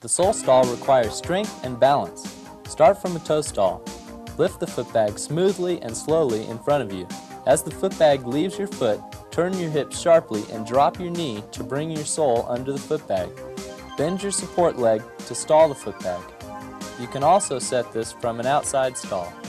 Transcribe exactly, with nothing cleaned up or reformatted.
The sole stall requires strength and balance. Start from a toe stall. Lift the footbag smoothly and slowly in front of you. As the footbag leaves your foot, turn your hips sharply and drop your knee to bring your sole under the footbag. Bend your support leg to stall the footbag. You can also set this from an outside stall.